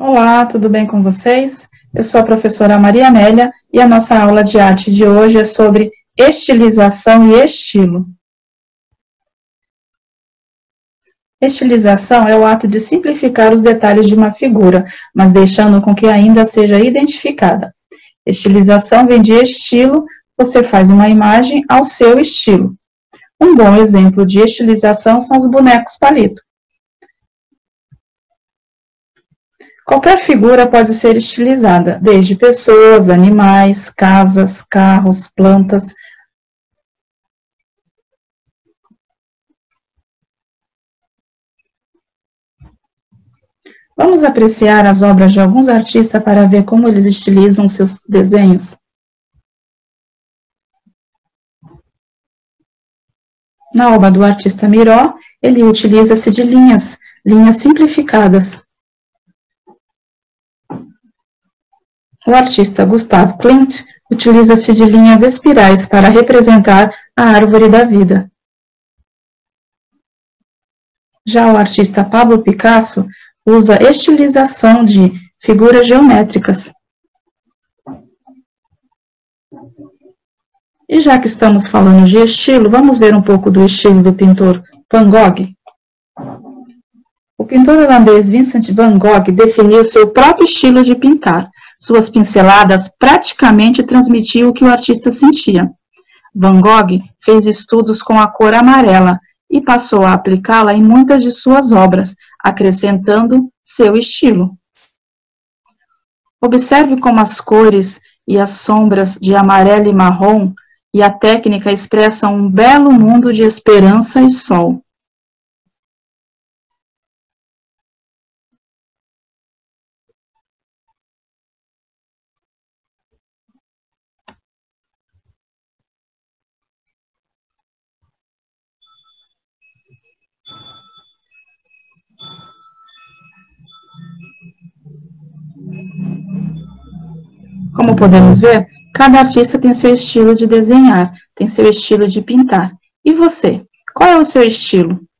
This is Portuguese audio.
Olá, tudo bem com vocês? Eu sou a professora Maria Amélia e a nossa aula de arte de hoje é sobre estilização e estilo. Estilização é o ato de simplificar os detalhes de uma figura, mas deixando com que ainda seja identificada. Estilização vem de estilo, você faz uma imagem ao seu estilo. Um bom exemplo de estilização são os bonecos palito. Qualquer figura pode ser estilizada, desde pessoas, animais, casas, carros, plantas. Vamos apreciar as obras de alguns artistas para ver como eles estilizam seus desenhos? Na obra do artista Miró, ele utiliza-se de linhas simplificadas. O artista Gustav Klimt utiliza-se de linhas espirais para representar a árvore da vida. Já o artista Pablo Picasso usa estilização de figuras geométricas. E já que estamos falando de estilo, vamos ver um pouco do estilo do pintor Van Gogh. O pintor holandês Vincent van Gogh definiu seu próprio estilo de pintar. Suas pinceladas praticamente transmitiam o que o artista sentia. Van Gogh fez estudos com a cor amarela e passou a aplicá-la em muitas de suas obras, acrescentando seu estilo. Observe como as cores e as sombras de amarelo e marrom e a técnica expressam um belo mundo de esperança e sol. Como podemos ver, cada artista tem seu estilo de desenhar, tem seu estilo de pintar. E você? Qual é o seu estilo?